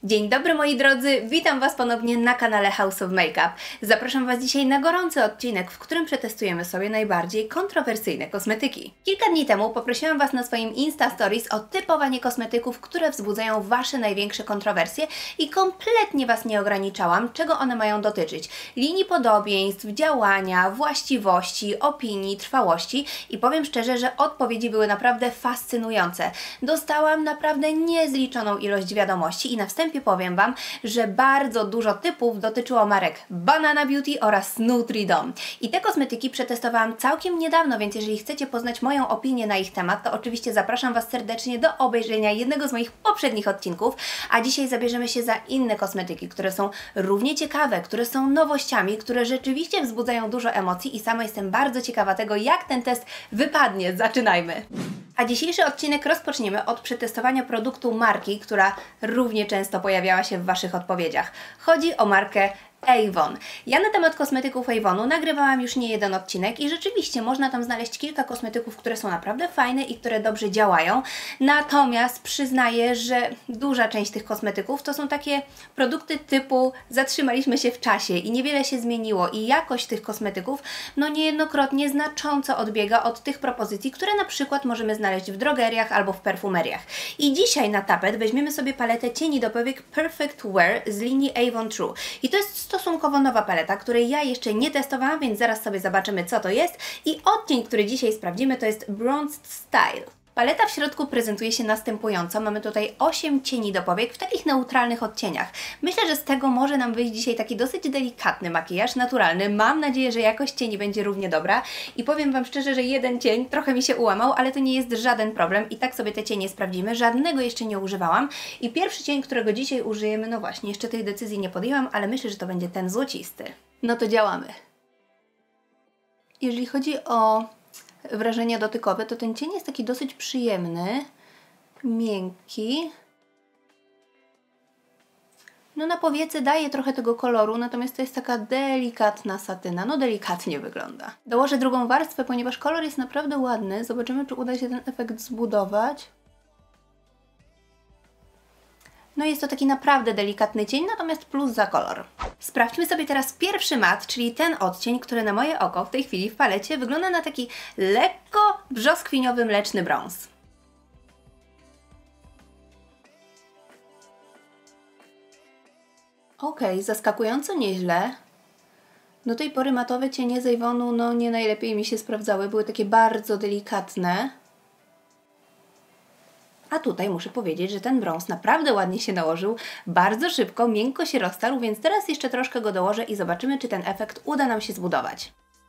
Dzień dobry moi drodzy, witam Was ponownie na kanale House of Makeup. Zapraszam Was dzisiaj na gorący odcinek, w którym przetestujemy sobie najbardziej kontrowersyjne kosmetyki. Kilka dni temu poprosiłam Was na swoim Insta Stories o typowanie kosmetyków, które wzbudzają Wasze największe kontrowersje i kompletnie Was nie ograniczałam, czego one mają dotyczyć. Linii podobieństw, działania, właściwości, opinii, trwałości i powiem szczerze, że odpowiedzi były naprawdę fascynujące. Dostałam naprawdę niezliczoną ilość wiadomości i na wstępie powiem Wam, że bardzo dużo typów dotyczyło marek Banana Beauty oraz Nutri-Dom. I te kosmetyki przetestowałam całkiem niedawno, więc jeżeli chcecie poznać moją opinię na ich temat, to oczywiście zapraszam Was serdecznie do obejrzenia jednego z moich poprzednich odcinków, a dzisiaj zabierzemy się za inne kosmetyki, które są równie ciekawe, które są nowościami, które rzeczywiście wzbudzają dużo emocji i sama jestem bardzo ciekawa tego, jak ten test wypadnie. Zaczynajmy! A dzisiejszy odcinek rozpoczniemy od przetestowania produktu marki, która równie często pojawiała się w Waszych odpowiedziach. Chodzi o markę Avon. Ja na temat kosmetyków Avonu nagrywałam już nie jeden odcinek i rzeczywiście można tam znaleźć kilka kosmetyków, które są naprawdę fajne i które dobrze działają. Natomiast przyznaję, że duża część tych kosmetyków to są takie produkty typu zatrzymaliśmy się w czasie i niewiele się zmieniło i jakość tych kosmetyków niejednokrotnie znacząco odbiega od tych propozycji, które na przykład możemy znaleźć w drogeriach albo w perfumeriach. I dzisiaj na tapet weźmiemy sobie paletę cieni do powiek Perfect Wear z linii Avon True. I to jest stosunkowo nowa paleta, której ja jeszcze nie testowałam, więc zaraz sobie zobaczymy, co to jest. I odcień, który dzisiaj sprawdzimy, to jest Bronzed Style. Paleta w środku prezentuje się następująco. Mamy tutaj 8 cieni do powiek w takich neutralnych odcieniach. Myślę, że z tego może nam wyjść dzisiaj taki dosyć delikatny makijaż, naturalny. Mam nadzieję, że jakość cieni będzie równie dobra. I powiem Wam szczerze, że jeden cień trochę mi się ułamał, ale to nie jest żaden problem. I tak sobie te cienie sprawdzimy. Żadnego jeszcze nie używałam. I pierwszy cień, którego dzisiaj użyjemy, no właśnie, jeszcze tej decyzji nie podjęłam, ale myślę, że to będzie ten złocisty. No to działamy. Jeżeli chodzi o wrażenia dotykowe, to ten cień jest taki dosyć przyjemny, miękki. No na powiece daje trochę tego koloru, natomiast to jest taka delikatna satyna, no delikatnie wygląda. Dołożę drugą warstwę, ponieważ kolor jest naprawdę ładny. Zobaczymy, czy uda się ten efekt zbudować. No jest to taki naprawdę delikatny cień, natomiast plus za kolor. Sprawdźmy sobie teraz pierwszy mat, czyli ten odcień, który na moje oko w tej chwili w palecie wygląda na taki lekko brzoskwiniowy mleczny brąz. Okej, zaskakująco nieźle. Do tej pory matowe cienie z Avonu no nie najlepiej mi się sprawdzały, były takie bardzo delikatne. A tutaj muszę powiedzieć, że ten brąz naprawdę ładnie się nałożył, bardzo szybko, miękko się roztarł, więc teraz jeszcze troszkę go dołożę i zobaczymy, czy ten efekt uda nam się zbudować.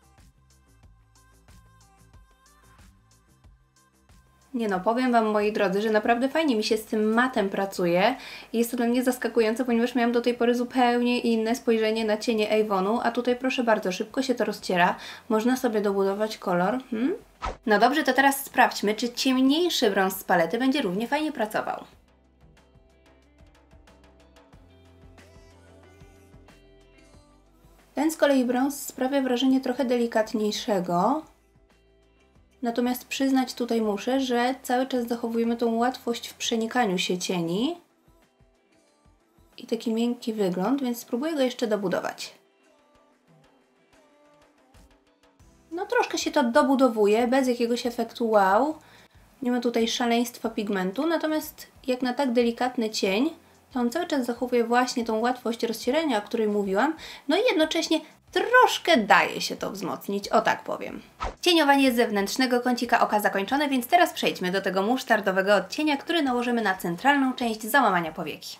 Nie no, powiem Wam, moi drodzy, że naprawdę fajnie mi się z tym matem pracuje i jest to dla mnie zaskakujące, ponieważ miałam do tej pory zupełnie inne spojrzenie na cienie Avonu, a tutaj proszę bardzo, szybko się to rozciera, można sobie dobudować kolor. No dobrze, to teraz sprawdźmy, czy ciemniejszy brąz z palety będzie równie fajnie pracował. Ten z kolei brąz sprawia wrażenie trochę delikatniejszego. Natomiast przyznać tutaj muszę, że cały czas zachowujemy tą łatwość w przenikaniu się cieni i taki miękki wygląd, więc spróbuję go jeszcze dobudować. No troszkę się to dobudowuje, bez jakiegoś efektu wow. Nie ma tutaj szaleństwa pigmentu, natomiast jak na tak delikatny cień, to on cały czas zachowuje właśnie tą łatwość rozcierania, o której mówiłam, no i jednocześnie troszkę daje się to wzmocnić, o tak powiem. Cieniowanie zewnętrznego kącika oka zakończone, więc teraz przejdźmy do tego musztardowego odcienia, który nałożymy na centralną część załamania powieki.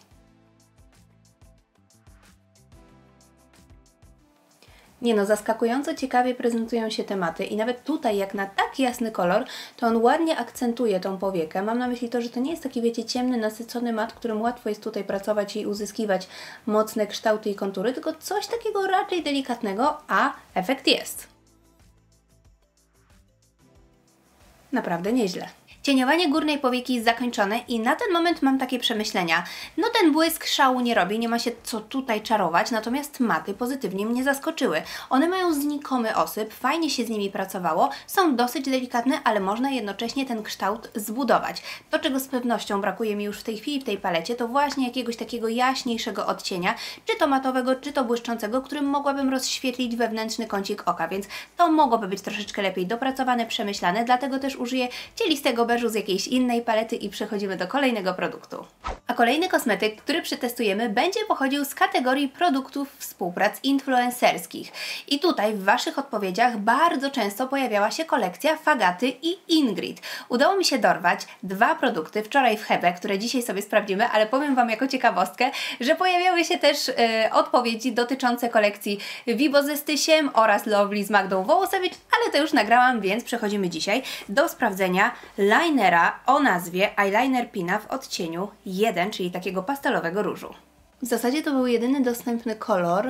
Nie no, zaskakująco ciekawie prezentują się tematy i nawet tutaj, jak na tak jasny kolor, to on ładnie akcentuje tą powiekę. Mam na myśli to, że to nie jest taki, wiecie, ciemny, nasycony mat, którym łatwo jest tutaj pracować i uzyskiwać mocne kształty i kontury, tylko coś takiego raczej delikatnego, a efekt jest. Naprawdę nieźle. Cieniowanie górnej powieki jest zakończone i na ten moment mam takie przemyślenia. No ten błysk szału nie robi, nie ma się co tutaj czarować, natomiast maty pozytywnie mnie zaskoczyły. One mają znikomy osyp, fajnie się z nimi pracowało, są dosyć delikatne, ale można jednocześnie ten kształt zbudować. To, czego z pewnością brakuje mi już w tej chwili w tej palecie, to właśnie jakiegoś takiego jaśniejszego odcienia, czy to matowego, czy to błyszczącego, którym mogłabym rozświetlić wewnętrzny kącik oka, więc to mogłoby być troszeczkę lepiej dopracowane, przemyślane, dlatego też użyję cielistego beżu z jakiejś innej palety i przechodzimy do kolejnego produktu. A kolejny kosmetyk, który przetestujemy, będzie pochodził z kategorii produktów współprac influencerskich. I tutaj w Waszych odpowiedziach bardzo często pojawiała się kolekcja Fagaty i Ingrid. Udało mi się dorwać 2 produkty wczoraj w Hebe, które dzisiaj sobie sprawdzimy, ale powiem Wam jako ciekawostkę, że pojawiały się też odpowiedzi dotyczące kolekcji Vibo ze Stysiem oraz Lovely z Magdą Wołosewicz, ale to już nagrałam, więc przechodzimy dzisiaj do sprawdzenia linera o nazwie Eyeliner Pina w odcieniu 1, czyli takiego pastelowego różu. W zasadzie to był jedyny dostępny kolor.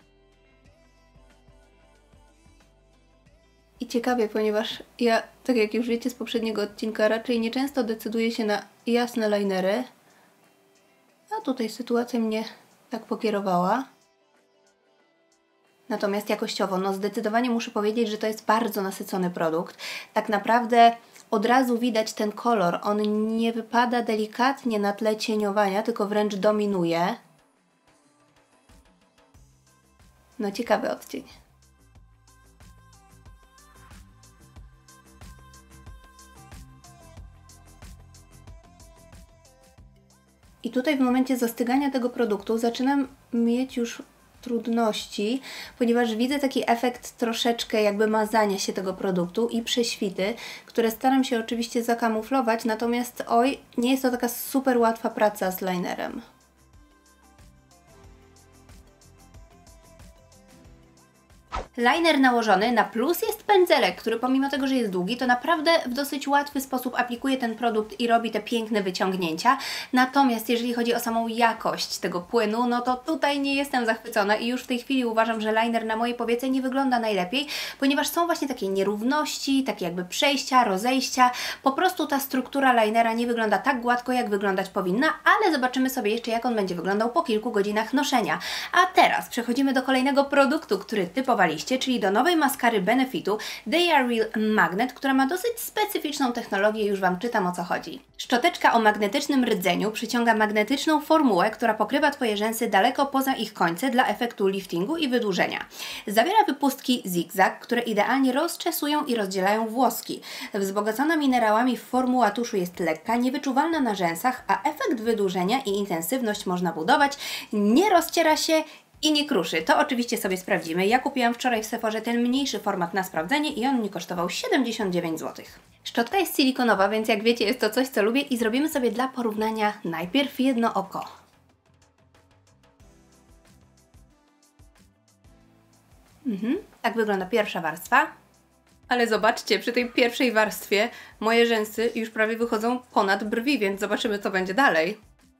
I ciekawie, ponieważ ja, tak jak już wiecie z poprzedniego odcinka, raczej nieczęsto decyduję się na jasne linery. A tutaj sytuacja mnie tak pokierowała. Natomiast jakościowo, no zdecydowanie muszę powiedzieć, że to jest bardzo nasycony produkt. Tak naprawdę od razu widać ten kolor. On nie wypada delikatnie na tle cieniowania, tylko wręcz dominuje. No ciekawy odcień. I tutaj w momencie zastygania tego produktu zaczynam mieć już trudności, ponieważ widzę taki efekt troszeczkę jakby mazania się tego produktu i prześwity, które staram się oczywiście zakamuflować, natomiast oj, nie jest to taka super łatwa praca z linerem. Liner nałożony, na plus jest pędzelek, który pomimo tego, że jest długi, to naprawdę w dosyć łatwy sposób aplikuje ten produkt i robi te piękne wyciągnięcia. Natomiast jeżeli chodzi o samą jakość tego płynu, no to tutaj nie jestem zachwycona i już w tej chwili uważam, że liner na mojej powiece nie wygląda najlepiej, ponieważ są właśnie takie nierówności, takie jakby przejścia, rozejścia. Po prostu ta struktura linera nie wygląda tak gładko, jak wyglądać powinna, ale zobaczymy sobie jeszcze, jak on będzie wyglądał po kilku godzinach noszenia. A teraz przechodzimy do kolejnego produktu, który typowaliście, czyli do nowej maskary Benefitu They Are Real Magnet, która ma dosyć specyficzną technologię, już Wam czytam, o co chodzi. Szczoteczka o magnetycznym rdzeniu przyciąga magnetyczną formułę, która pokrywa Twoje rzęsy daleko poza ich końce dla efektu liftingu i wydłużenia. Zawiera wypustki zigzag, które idealnie rozczesują i rozdzielają włoski. Wzbogacona minerałami formuła tuszu jest lekka, niewyczuwalna na rzęsach, a efekt wydłużenia i intensywność można budować, nie rozciera się i nie kruszy. To oczywiście sobie sprawdzimy. Ja kupiłam wczoraj w Sephorze ten mniejszy format na sprawdzenie i on mi kosztował 79 zł. Szczotka jest silikonowa, więc jak wiecie, jest to coś, co lubię i zrobimy sobie dla porównania najpierw jedno oko. Tak wygląda pierwsza warstwa. Ale zobaczcie, przy tej pierwszej warstwie moje rzęsy już prawie wychodzą ponad brwi, więc zobaczymy, co będzie dalej.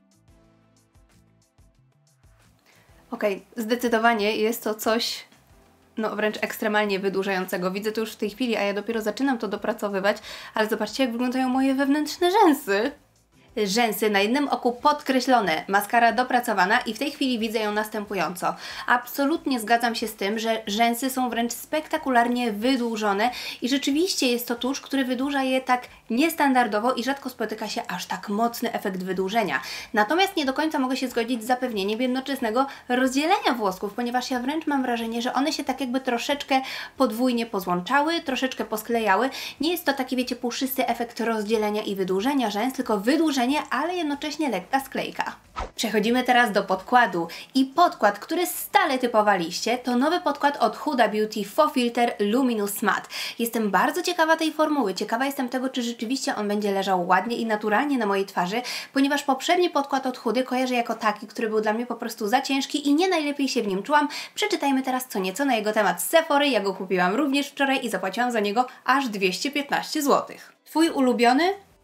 Okej, zdecydowanie jest to coś, no wręcz ekstremalnie wydłużającego. Widzę to już w tej chwili, a ja dopiero zaczynam to dopracowywać, ale zobaczcie, jak wyglądają moje wewnętrzne rzęsy. Rzęsy na jednym oku podkreślone, maskara dopracowana i w tej chwili widzę ją następująco. Absolutnie zgadzam się z tym, że rzęsy są wręcz spektakularnie wydłużone i rzeczywiście jest to tusz, który wydłuża je tak niestandardowo i rzadko spotyka się aż tak mocny efekt wydłużenia. Natomiast nie do końca mogę się zgodzić z zapewnieniem jednoczesnego rozdzielenia włosków, ponieważ ja wręcz mam wrażenie, że one się tak jakby troszeczkę podwójnie pozłączały, troszeczkę posklejały. Nie jest to taki, wiecie, puszysty efekt rozdzielenia i wydłużenia rzęs, tylko wydłużenie, ale jednocześnie lekka sklejka. Przechodzimy teraz do podkładu i podkład, który stale typowaliście, to nowy podkład od Huda Beauty Faux Filter Luminous Matte. Jestem bardzo ciekawa tej formuły, ciekawa jestem tego, czy rzeczywiście on będzie leżał ładnie i naturalnie na mojej twarzy, ponieważ poprzedni podkład od Hudy kojarzę jako taki, który był dla mnie po prostu za ciężki i nie najlepiej się w nim czułam. Przeczytajmy teraz co nieco na jego temat z Sephory, ja go kupiłam również wczoraj i zapłaciłam za niego aż 215 zł. Twój ulubiony?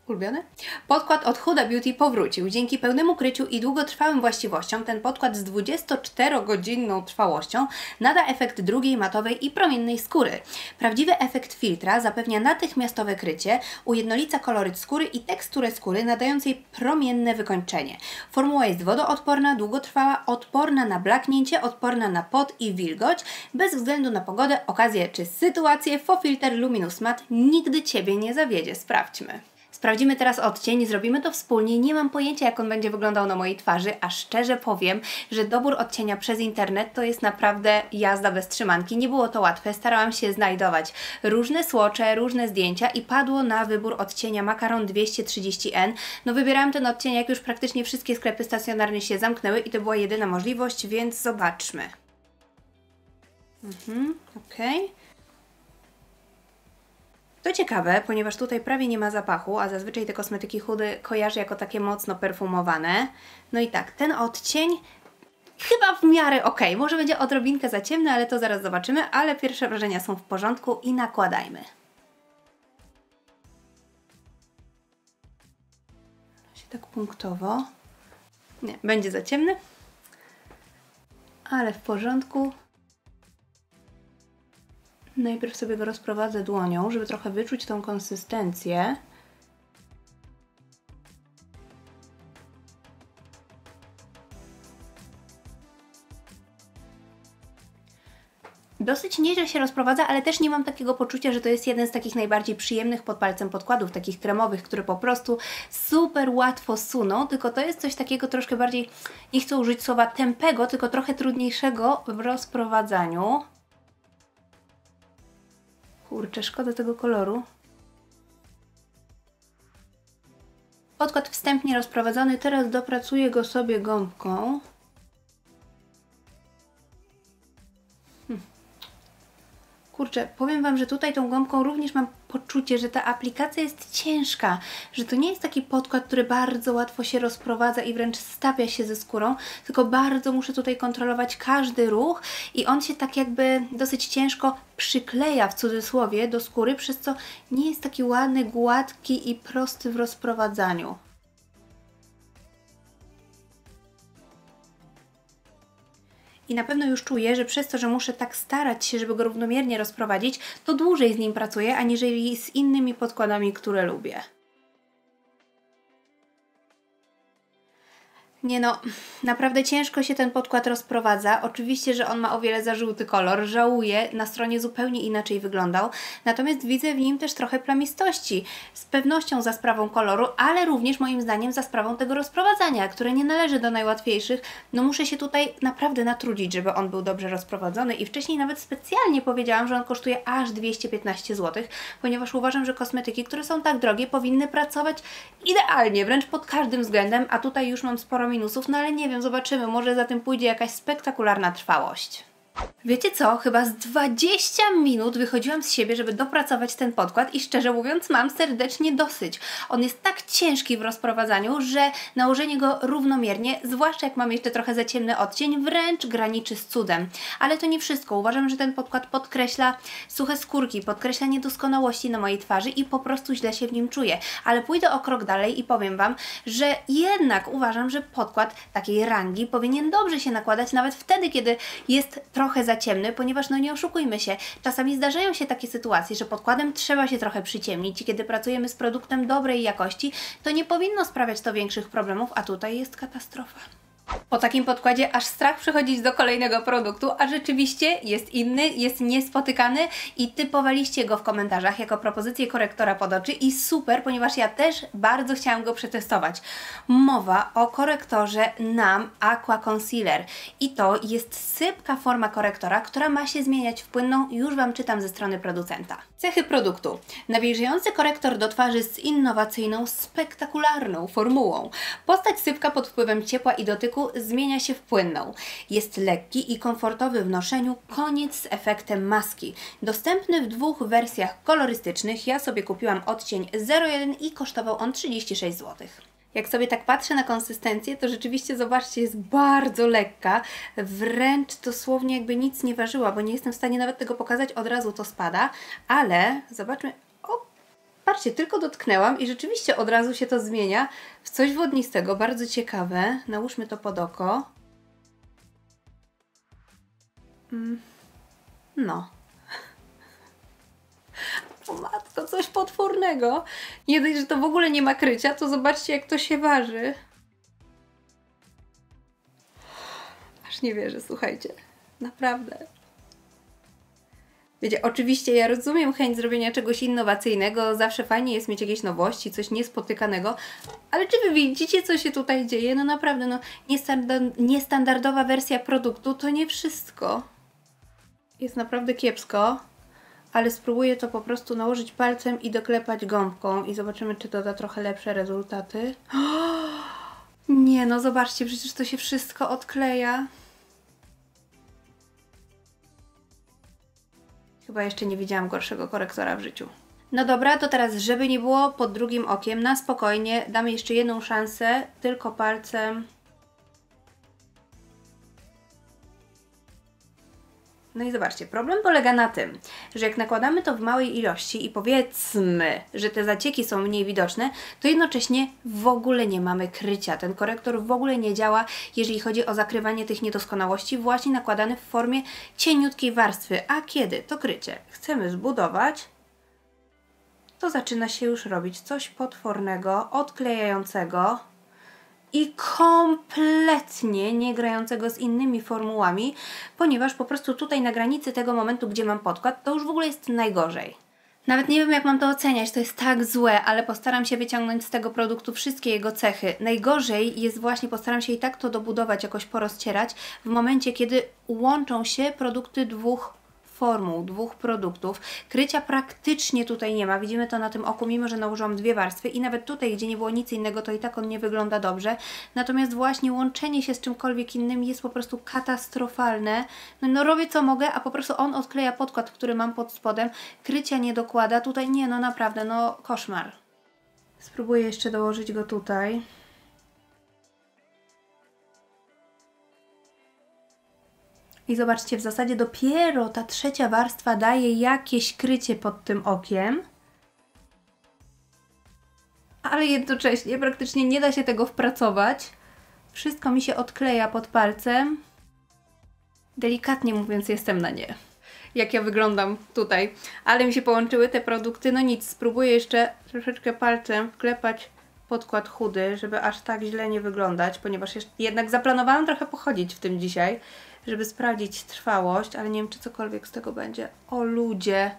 ulubiony? Podkład od Huda Beauty powrócił. Dzięki pełnemu kryciu i długotrwałym właściwościom ten podkład z 24-godzinną trwałością nada efekt drugiej matowej i promiennej skóry. Prawdziwy efekt filtra zapewnia natychmiastowe krycie, ujednolica koloryt skóry i teksturę skóry, nadając jej promienne wykończenie. Formuła jest wodoodporna, długotrwała, odporna na blaknięcie, odporna na pot i wilgoć. Bez względu na pogodę, okazję czy sytuację, Faux Filter Luminous Matte nigdy Ciebie nie zawiedzie. Sprawdźmy. Sprawdzimy teraz odcień, zrobimy to wspólnie. Nie mam pojęcia, jak on będzie wyglądał na mojej twarzy, a szczerze powiem, że dobór odcienia przez internet to jest naprawdę jazda bez trzymanki. Nie było to łatwe, starałam się znajdować różne swatche, różne zdjęcia i padło na wybór odcienia Macaron 230N. No wybierałam ten odcień, jak już praktycznie wszystkie sklepy stacjonarne się zamknęły i to była jedyna możliwość, więc zobaczmy. Okej. To ciekawe, ponieważ tutaj prawie nie ma zapachu, a zazwyczaj te kosmetyki Hudy kojarzę jako takie mocno perfumowane. No i tak, ten odcień chyba w miarę ok. Może będzie odrobinkę za ciemny, ale to zaraz zobaczymy, ale pierwsze wrażenia są w porządku i nakładajmy. Tak punktowo. Nie, będzie za ciemny, ale w porządku. Najpierw sobie go rozprowadzę dłonią, żeby trochę wyczuć tą konsystencję. Dosyć nieźle się rozprowadza, ale też nie mam takiego poczucia, że to jest jeden z takich najbardziej przyjemnych pod palcem podkładów, takich kremowych, które po prostu super łatwo suną, tylko to jest coś takiego troszkę bardziej, nie chcę użyć słowa tępego, tylko trochę trudniejszego w rozprowadzaniu. Kurczę, szkoda tego koloru. Podkład wstępnie rozprowadzony, teraz dopracuję go sobie gąbką. Kurczę, powiem Wam, że tutaj tą gąbką również mam poczucie, że ta aplikacja jest ciężka, że to nie jest taki podkład, który bardzo łatwo się rozprowadza i wręcz stapia się ze skórą, tylko bardzo muszę tutaj kontrolować każdy ruch i on się tak jakby dosyć ciężko przykleja w cudzysłowie do skóry, przez co nie jest taki ładny, gładki i prosty w rozprowadzaniu. I na pewno już czuję, że przez to, że muszę tak starać się, żeby go równomiernie rozprowadzić, to dłużej z nim pracuję, aniżeli z innymi podkładami, które lubię. Nie no, naprawdę ciężko się ten podkład rozprowadza. Oczywiście, że on ma o wiele za żółty kolor. Żałuję, na stronie zupełnie inaczej wyglądał. Natomiast widzę w nim też trochę plamistości. Z pewnością za sprawą koloru, ale również moim zdaniem za sprawą tego rozprowadzania, które nie należy do najłatwiejszych. No muszę się tutaj naprawdę natrudzić, żeby on był dobrze rozprowadzony i wcześniej nawet specjalnie powiedziałam, że on kosztuje aż 215 zł, ponieważ uważam, że kosmetyki, które są tak drogie, powinny pracować idealnie, wręcz pod każdym względem, a tutaj już mam sporo minusów, no ale nie wiem, zobaczymy, może za tym pójdzie jakaś spektakularna trwałość. Wiecie co? Chyba z 20 minut wychodziłam z siebie, żeby dopracować ten podkład i szczerze mówiąc mam serdecznie dosyć. On jest tak ciężki w rozprowadzaniu, że nałożenie go równomiernie, zwłaszcza jak mam jeszcze trochę za ciemny odcień, wręcz graniczy z cudem. Ale to nie wszystko. Uważam, że ten podkład podkreśla suche skórki, podkreśla niedoskonałości na mojej twarzy i po prostu źle się w nim czuję. Ale pójdę o krok dalej i powiem Wam, że jednak uważam, że podkład takiej rangi powinien dobrze się nakładać nawet wtedy, kiedy jest trochę za ciemny, ponieważ no nie oszukujmy się, czasami zdarzają się takie sytuacje, że podkładem trzeba się trochę przyciemnić i kiedy pracujemy z produktem dobrej jakości, to nie powinno sprawiać to większych problemów, a tutaj jest katastrofa. Po takim podkładzie aż strach przechodzić do kolejnego produktu, a rzeczywiście jest inny, jest niespotykany i typowaliście go w komentarzach jako propozycję korektora pod oczy i super, ponieważ ja też bardzo chciałam go przetestować. Mowa o korektorze NAM Aqua Concealer i to jest sypka forma korektora, która ma się zmieniać w płynną, już Wam czytam ze strony producenta. Cechy produktu. Nawilżający korektor do twarzy z innowacyjną, spektakularną formułą. Postać sypka pod wpływem ciepła i dotyku zmienia się w płynną. Jest lekki i komfortowy w noszeniu, koniec z efektem maski. Dostępny w dwóch wersjach kolorystycznych. Ja sobie kupiłam odcień 01 i kosztował on 36 zł. Jak sobie tak patrzę na konsystencję, to rzeczywiście zobaczcie, jest bardzo lekka, wręcz dosłownie jakby nic nie ważyła, bo nie jestem w stanie nawet tego pokazać, od razu to spada, ale zobaczmy, Patrzcie, tylko dotknęłam i rzeczywiście od razu się to zmienia w coś wodnistego, bardzo ciekawe. Nałóżmy to pod oko. No. O matko, coś potwornego. Nie dość, że to w ogóle nie ma krycia, to zobaczcie, jak to się waży. Aż nie wierzę, słuchajcie. Naprawdę. Wiecie, oczywiście ja rozumiem chęć zrobienia czegoś innowacyjnego, zawsze fajnie jest mieć jakieś nowości, coś niespotykanego, ale czy wy widzicie, co się tutaj dzieje? No naprawdę, no niestandardowa wersja produktu to nie wszystko. Jest naprawdę kiepsko, ale spróbuję to po prostu nałożyć palcem i doklepać gąbką i zobaczymy, czy to da trochę lepsze rezultaty. Nie, no zobaczcie, przecież to się wszystko odkleja. Chyba jeszcze nie widziałam gorszego korektora w życiu. No dobra, to teraz, żeby nie było, pod drugim okiem, na spokojnie, damy jeszcze jedną szansę, tylko palcem. No i zobaczcie, problem polega na tym, że jak nakładamy to w małej ilości i powiedzmy, że te zacieki są mniej widoczne, to jednocześnie w ogóle nie mamy krycia. Ten korektor w ogóle nie działa, jeżeli chodzi o zakrywanie tych niedoskonałości, właśnie nakładany w formie cieniutkiej warstwy. A kiedy to krycie chcemy zbudować, to zaczyna się już robić coś potwornego, odklejającego i kompletnie nie grającego z innymi formułami, ponieważ po prostu tutaj na granicy tego momentu, gdzie mam podkład, to już w ogóle jest najgorzej. Nawet nie wiem, jak mam to oceniać, to jest tak złe, ale postaram się wyciągnąć z tego produktu wszystkie jego cechy. Najgorzej jest właśnie, postaram się i tak to dobudować, jakoś porozcierać, w momencie, kiedy łączą się produkty dwóch formuł, dwóch produktów. Krycia praktycznie tutaj nie ma, widzimy to na tym oku, mimo że nałożyłam dwie warstwy i nawet tutaj, gdzie nie było nic innego, to i tak on nie wygląda dobrze. Natomiast właśnie łączenie się z czymkolwiek innym jest po prostu katastrofalne. No robię co mogę, a po prostu on odkleja podkład, który mam pod spodem, krycia nie dokłada, tutaj nie, no naprawdę, no koszmar. Spróbuję jeszcze dołożyć go tutaj. I zobaczcie, w zasadzie dopiero ta trzecia warstwa daje jakieś krycie pod tym okiem. Ale jednocześnie praktycznie nie da się tego wpracować. Wszystko mi się odkleja pod palcem. Delikatnie mówiąc, jestem na nie. Jak ja wyglądam tutaj. Ale mi się połączyły te produkty. No nic, spróbuję jeszcze troszeczkę palcem wklepać podkład chudy, żeby aż tak źle nie wyglądać, ponieważ jednak zaplanowałam trochę pochodzić w tym dzisiaj, żeby sprawdzić trwałość, ale nie wiem, czy cokolwiek z tego będzie. O ludzie!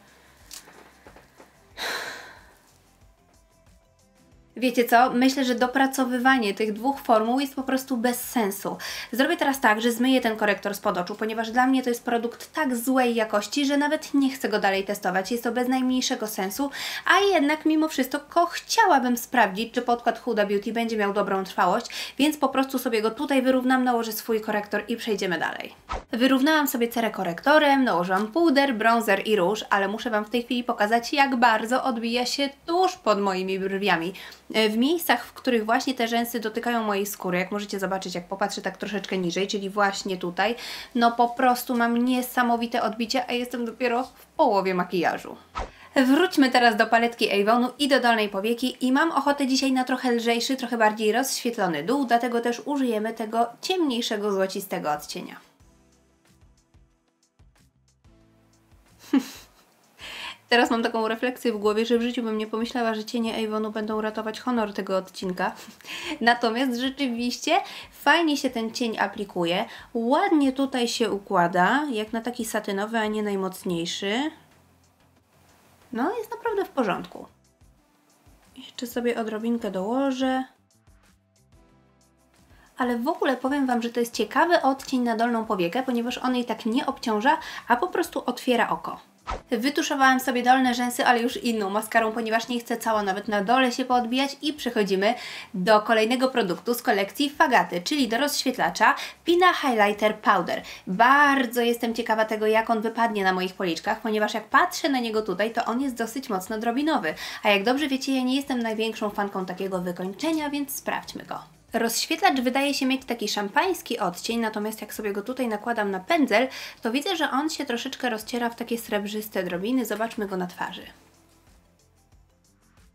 Wiecie co? Myślę, że dopracowywanie tych dwóch formuł jest po prostu bez sensu. Zrobię teraz tak, że zmyję ten korektor spod oczu, ponieważ dla mnie to jest produkt tak złej jakości, że nawet nie chcę go dalej testować. Jest to bez najmniejszego sensu, a jednak mimo wszystko chciałabym sprawdzić, czy podkład Huda Beauty będzie miał dobrą trwałość, więc po prostu sobie go tutaj wyrównam, nałożę swój korektor i przejdziemy dalej. Wyrównałam sobie cerę korektorem, nałożyłam puder, bronzer i róż, ale muszę Wam w tej chwili pokazać, jak bardzo odbija się tuż pod moimi brwiami. W miejscach, w których właśnie te rzęsy dotykają mojej skóry, jak możecie zobaczyć, jak popatrzę tak troszeczkę niżej, czyli właśnie tutaj, no po prostu mam niesamowite odbicie, a jestem dopiero w połowie makijażu. Wróćmy teraz do paletki Avonu i do dolnej powieki i mam ochotę dzisiaj na trochę lżejszy, trochę bardziej rozświetlony dół, dlatego też użyjemy tego ciemniejszego, złocistego odcienia. Teraz mam taką refleksję w głowie, że w życiu bym nie pomyślała, że cienie Avonu będą ratować honor tego odcinka. Natomiast rzeczywiście fajnie się ten cień aplikuje, ładnie tutaj się układa, jak na taki satynowy, a nie najmocniejszy. No, jest naprawdę w porządku. Jeszcze sobie odrobinkę dołożę. Ale w ogóle powiem Wam, że to jest ciekawy odcień na dolną powiekę, ponieważ on jej tak nie obciąża, a po prostu otwiera oko. Wytuszowałam sobie dolne rzęsy, ale już inną maskarą, ponieważ nie chcę cała nawet na dole się poodbijać i przechodzimy do kolejnego produktu z kolekcji Fagaty, czyli do rozświetlacza Pina Highlighter Powder. Bardzo jestem ciekawa tego, jak on wypadnie na moich policzkach, ponieważ jak patrzę na niego tutaj, to on jest dosyć mocno drobinowy, a jak dobrze wiecie, ja nie jestem największą fanką takiego wykończenia, więc sprawdźmy go. Rozświetlacz wydaje się mieć taki szampański odcień, natomiast jak sobie go tutaj nakładam na pędzel, to widzę, że on się troszeczkę rozciera w takie srebrzyste drobiny. Zobaczmy go na twarzy.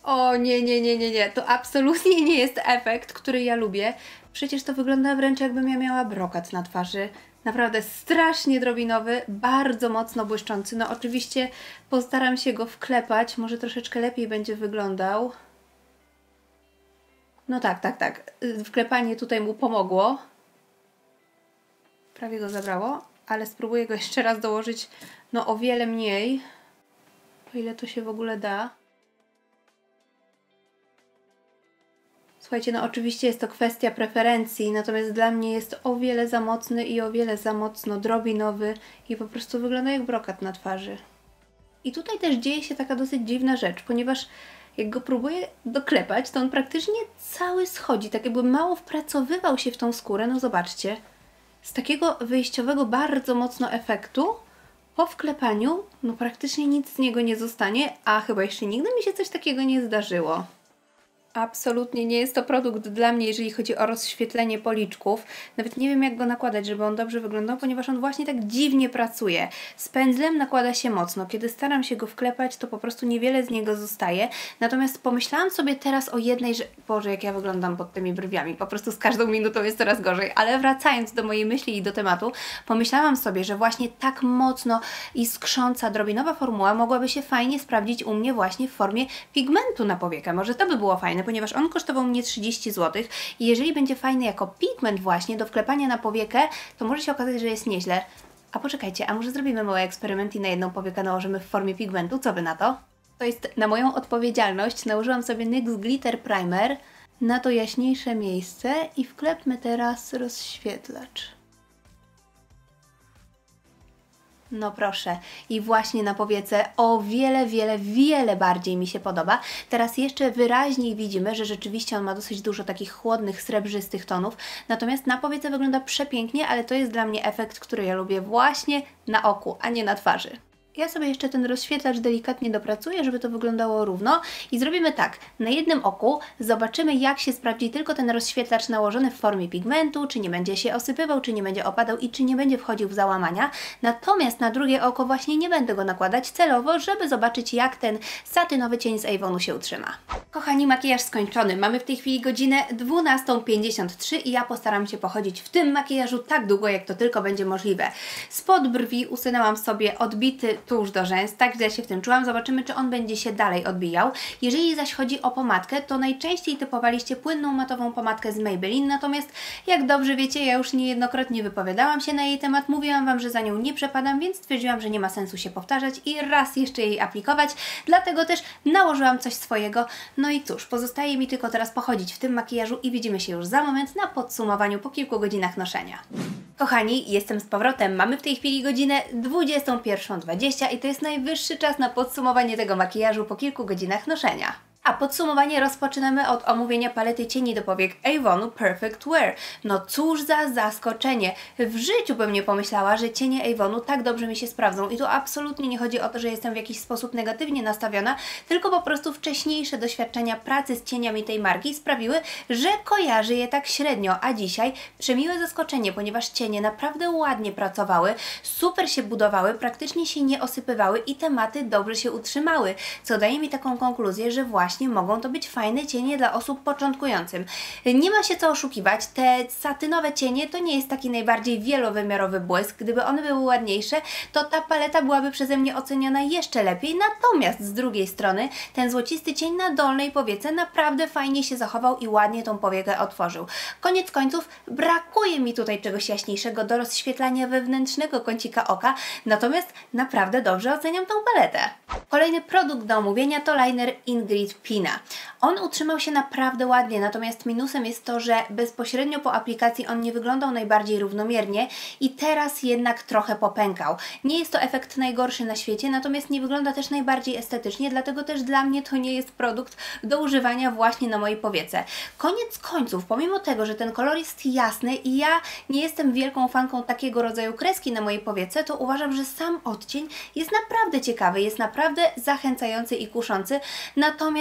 O nie, nie, nie, nie, nie, to absolutnie nie jest efekt, który ja lubię. Przecież to wygląda wręcz jakbym ja miała brokat na twarzy. Naprawdę strasznie drobinowy, bardzo mocno błyszczący. No oczywiście postaram się go wklepać, może troszeczkę lepiej będzie wyglądał. No tak, tak, tak. Wklepanie tutaj mu pomogło. Prawie go zabrało, ale spróbuję go jeszcze raz dołożyć, no o wiele mniej. O ile to się w ogóle da. Słuchajcie, no oczywiście jest to kwestia preferencji, natomiast dla mnie jest o wiele za mocny i o wiele za mocno drobinowy i po prostu wygląda jak brokat na twarzy. I tutaj też dzieje się taka dosyć dziwna rzecz, ponieważ jak go próbuję doklepać, to on praktycznie cały schodzi, tak jakby mało wpracowywał się w tą skórę, no zobaczcie. Z takiego wyjściowego bardzo mocno efektu po wklepaniu, no praktycznie nic z niego nie zostanie, a chyba jeszcze nigdy mi się coś takiego nie zdarzyło. Absolutnie nie jest to produkt dla mnie, jeżeli chodzi o rozświetlenie policzków. Nawet nie wiem, jak go nakładać, żeby on dobrze wyglądał, ponieważ on właśnie tak dziwnie pracuje. Z pędzlem nakłada się mocno. Kiedy staram się go wklepać, to po prostu niewiele z niego zostaje. Natomiast pomyślałam sobie teraz o jednej rzeczy. Boże, jak ja wyglądam pod tymi brwiami. Po prostu z każdą minutą jest coraz gorzej. Ale wracając do mojej myśli i do tematu, pomyślałam sobie, że właśnie tak mocno iskrząca drobinowa formuła mogłaby się fajnie sprawdzić u mnie właśnie w formie pigmentu na powiekę. Może to by było fajne, ponieważ on kosztował mnie 30 zł i jeżeli będzie fajny jako pigment właśnie do wklepania na powiekę, to może się okazać, że jest nieźle. A poczekajcie, a może zrobimy mały eksperyment i na jedną powiekę nałożymy w formie pigmentu? Co Wy na to? To jest na moją odpowiedzialność. Nałożyłam sobie NYX Glitter Primer na to jaśniejsze miejsce i wklepmy teraz rozświetlacz. No proszę. I właśnie na powiece o wiele bardziej mi się podoba. Teraz jeszcze wyraźniej widzimy, że rzeczywiście on ma dosyć dużo takich chłodnych, srebrzystych tonów. Natomiast na powiece wygląda przepięknie, ale to jest dla mnie efekt, który ja lubię właśnie na oku, a nie na twarzy. Ja sobie jeszcze ten rozświetlacz delikatnie dopracuję, żeby to wyglądało równo i zrobimy tak, na jednym oku zobaczymy, jak się sprawdzi tylko ten rozświetlacz nałożony w formie pigmentu, czy nie będzie się osypywał, czy nie będzie opadał i czy nie będzie wchodził w załamania. Natomiast na drugie oko właśnie nie będę go nakładać celowo, żeby zobaczyć, jak ten satynowy cień z Avonu się utrzyma. Kochani, makijaż skończony. Mamy w tej chwili godzinę 12:53 i ja postaram się pochodzić w tym makijażu tak długo, jak to tylko będzie możliwe. Spod brwi usunęłam sobie odbity tuż do rzęs, tak źle się w tym czułam. Zobaczymy, czy on będzie się dalej odbijał. Jeżeli zaś chodzi o pomadkę, to najczęściej typowaliście płynną matową pomadkę z Maybelline, natomiast jak dobrze wiecie, ja już niejednokrotnie wypowiadałam się na jej temat, mówiłam Wam, że za nią nie przepadam, więc stwierdziłam, że nie ma sensu się powtarzać i raz jeszcze jej aplikować, dlatego też nałożyłam coś swojego. No i cóż, pozostaje mi tylko teraz pochodzić w tym makijażu i widzimy się już za moment na podsumowaniu po kilku godzinach noszenia. Kochani, jestem z powrotem. Mamy w tej chwili godzinę 21:20 i to jest najwyższy czas na podsumowanie tego makijażu po kilku godzinach noszenia. A podsumowanie rozpoczynamy od omówienia palety cieni do powiek Avonu Perfect Wear. No cóż za zaskoczenie! W życiu bym nie pomyślała, że cienie Avonu tak dobrze mi się sprawdzą i tu absolutnie nie chodzi o to, że jestem w jakiś sposób negatywnie nastawiona, tylko po prostu wcześniejsze doświadczenia pracy z cieniami tej marki sprawiły, że kojarzy je tak średnio, a dzisiaj przemiłe zaskoczenie, ponieważ cienie naprawdę ładnie pracowały, super się budowały, praktycznie się nie osypywały i tematy dobrze się utrzymały, co daje mi taką konkluzję, że właśnie mogą to być fajne cienie dla osób początkującym. Nie ma się co oszukiwać, te satynowe cienie to nie jest taki najbardziej wielowymiarowy błysk. Gdyby one były ładniejsze, to ta paleta byłaby przeze mnie oceniona jeszcze lepiej. Natomiast z drugiej strony ten złocisty cień na dolnej powiece naprawdę fajnie się zachował i ładnie tą powiekę otworzył. Koniec końców brakuje mi tutaj czegoś jaśniejszego do rozświetlania wewnętrznego kącika oka, natomiast naprawdę dobrze oceniam tą paletę. Kolejny produkt do omówienia to liner Ingrid Pina. On utrzymał się naprawdę ładnie, natomiast minusem jest to, że bezpośrednio po aplikacji on nie wyglądał najbardziej równomiernie i teraz jednak trochę popękał. Nie jest to efekt najgorszy na świecie, natomiast nie wygląda też najbardziej estetycznie, dlatego też dla mnie to nie jest produkt do używania właśnie na mojej powiece. Koniec końców, pomimo tego, że ten kolor jest jasny i ja nie jestem wielką fanką takiego rodzaju kreski na mojej powiece, to uważam, że sam odcień jest naprawdę ciekawy, jest naprawdę zachęcający i kuszący, natomiast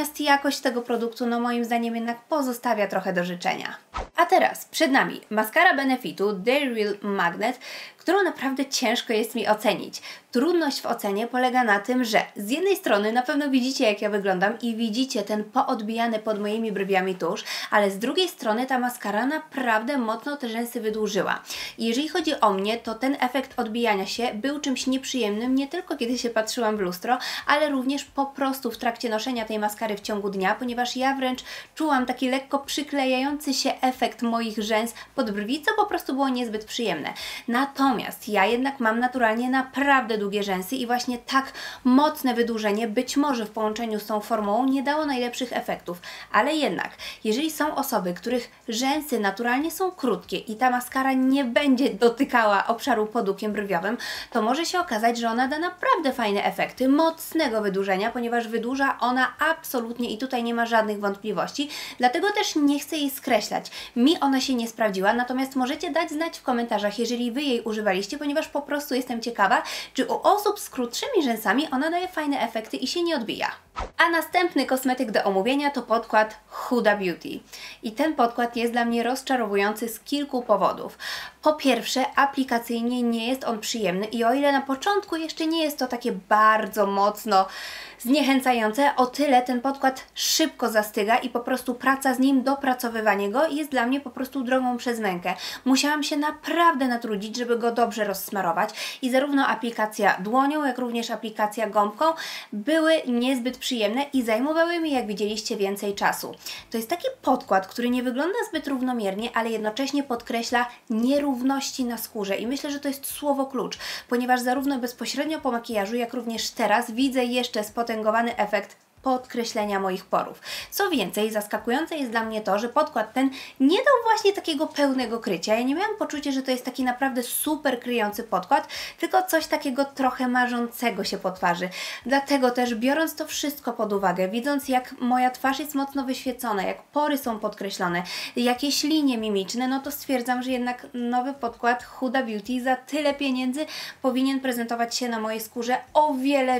natomiast jakość tego produktu, no moim zdaniem jednak pozostawia trochę do życzenia. A teraz przed nami maskara Benefitu The Real Magnet, którą naprawdę ciężko jest mi ocenić. Trudność w ocenie polega na tym, że z jednej strony na pewno widzicie, jak ja wyglądam i widzicie ten poodbijany pod moimi brwiami tusz, ale z drugiej strony ta maskara naprawdę mocno te rzęsy wydłużyła. I jeżeli chodzi o mnie, to ten efekt odbijania się był czymś nieprzyjemnym, nie tylko kiedy się patrzyłam w lustro, ale również po prostu w trakcie noszenia tej maskary w ciągu dnia, ponieważ ja wręcz czułam taki lekko przyklejający się efekt moich rzęs pod brwi, co po prostu było niezbyt przyjemne. Natomiast ja jednak mam naturalnie naprawdę długie rzęsy i właśnie tak mocne wydłużenie być może w połączeniu z tą formułą nie dało najlepszych efektów, ale jednak, jeżeli są osoby, których rzęsy naturalnie są krótkie i ta maskara nie będzie dotykała obszaru pod łukiem brwiowym, to może się okazać, że ona da naprawdę fajne efekty mocnego wydłużenia, ponieważ wydłuża ona absolutnie i tutaj nie ma żadnych wątpliwości, dlatego też nie chcę jej skreślać. Mi ona się nie sprawdziła, natomiast możecie dać znać w komentarzach, jeżeli Wy jej używaliście, ponieważ po prostu jestem ciekawa, czy u osób z krótszymi rzęsami ona daje fajne efekty i się nie odbija. A następny kosmetyk do omówienia to podkład Huda Beauty. I ten podkład jest dla mnie rozczarowujący z kilku powodów. Po pierwsze, aplikacyjnie nie jest on przyjemny i o ile na początku jeszcze nie jest to takie bardzo mocno zniechęcające, o tyle ten podkład szybko zastyga i po prostu praca z nim, dopracowywanie go jest dla mnie po prostu drogą przez mękę. Musiałam się naprawdę natrudzić, żeby go dobrze rozsmarować i zarówno aplikacja dłonią, jak również aplikacja gąbką były niezbyt przyjemne i zajmowały mi, jak widzieliście, więcej czasu. To jest taki podkład, który nie wygląda zbyt równomiernie, ale jednocześnie podkreśla nierówności na skórze i myślę, że to jest słowo klucz, ponieważ zarówno bezpośrednio po makijażu, jak również teraz widzę jeszcze spotęgowany efekt podkreślenia moich porów. Co więcej, zaskakujące jest dla mnie to, że podkład ten nie dał właśnie takiego pełnego krycia. Ja nie miałam poczucia, że to jest taki naprawdę super kryjący podkład, tylko coś takiego trochę marzącego się po twarzy. Dlatego też, biorąc to wszystko pod uwagę, widząc jak moja twarz jest mocno wyświecona, jak pory są podkreślone, jakieś linie mimiczne, no to stwierdzam, że jednak nowy podkład Huda Beauty za tyle pieniędzy powinien prezentować się na mojej skórze o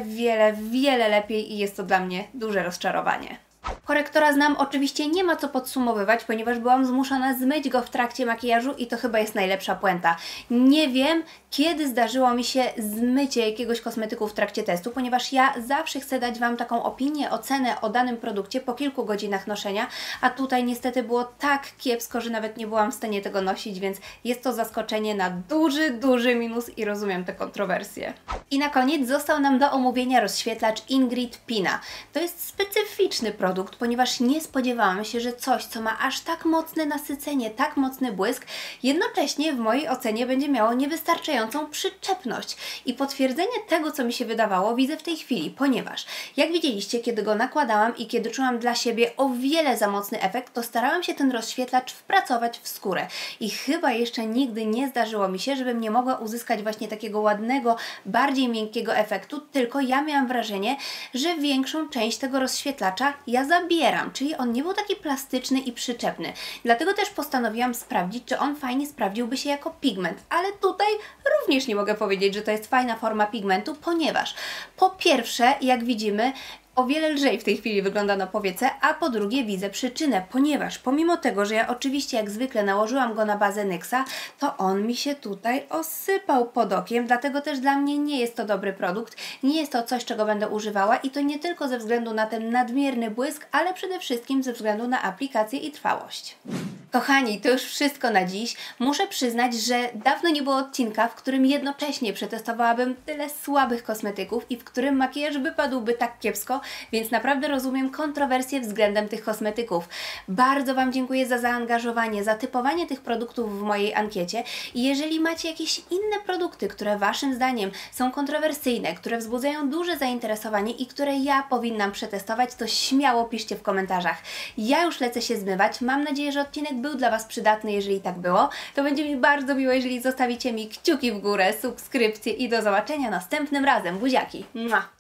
wiele lepiej i jest to dla mnie duże rozczarowanie. Korektora znam oczywiście nie ma co podsumowywać, ponieważ byłam zmuszona zmyć go w trakcie makijażu i to chyba jest najlepsza puenta. Nie wiem, kiedy zdarzyło mi się zmycie jakiegoś kosmetyku w trakcie testu, ponieważ ja zawsze chcę dać Wam taką opinię, ocenę o danym produkcie po kilku godzinach noszenia, a tutaj niestety było tak kiepsko, że nawet nie byłam w stanie tego nosić, więc jest to zaskoczenie na duży minus i rozumiem te kontrowersje. I na koniec został nam do omówienia rozświetlacz Ingrid Pina. To jest specyficzny produkt, ponieważ nie spodziewałam się, że coś, co ma aż tak mocne nasycenie, tak mocny błysk, jednocześnie w mojej ocenie będzie miało niewystarczającą przyczepność. I potwierdzenie tego, co mi się wydawało, widzę w tej chwili, ponieważ jak widzieliście, kiedy go nakładałam i kiedy czułam dla siebie o wiele za mocny efekt, to starałam się ten rozświetlacz wpracować w skórę. I chyba jeszcze nigdy nie zdarzyło mi się, żebym nie mogła uzyskać właśnie takiego ładnego, bardziej miękkiego efektu, tylko ja miałam wrażenie, że większą część tego rozświetlacza ja zabieram, czyli on nie był taki plastyczny i przyczepny. Dlatego też postanowiłam sprawdzić, czy on fajnie sprawdziłby się jako pigment, ale tutaj również nie mogę powiedzieć, że to jest fajna forma pigmentu, ponieważ po pierwsze, jak widzimy, o wiele lżej w tej chwili wygląda na powiece, a po drugie widzę przyczynę, ponieważ pomimo tego, że ja oczywiście jak zwykle nałożyłam go na bazę NYXa, to on mi się tutaj osypał pod okiem, dlatego też dla mnie nie jest to dobry produkt, nie jest to coś, czego będę używała i to nie tylko ze względu na ten nadmierny błysk, ale przede wszystkim ze względu na aplikację i trwałość. Kochani, to już wszystko na dziś. Muszę przyznać, że dawno nie było odcinka, w którym jednocześnie przetestowałabym tyle słabych kosmetyków i w którym makijaż wypadłby tak kiepsko, więc naprawdę rozumiem kontrowersje względem tych kosmetyków. Bardzo Wam dziękuję za zaangażowanie, za typowanie tych produktów w mojej ankiecie i jeżeli macie jakieś inne produkty, które Waszym zdaniem są kontrowersyjne, które wzbudzają duże zainteresowanie i które ja powinnam przetestować, to śmiało piszcie w komentarzach. Ja już lecę się zmywać. Mam nadzieję, że odcinek był dla Was przydatny. Jeżeli tak było, to będzie mi bardzo miło, jeżeli zostawicie mi kciuki w górę, subskrypcję i do zobaczenia następnym razem. Buziaki! Mua!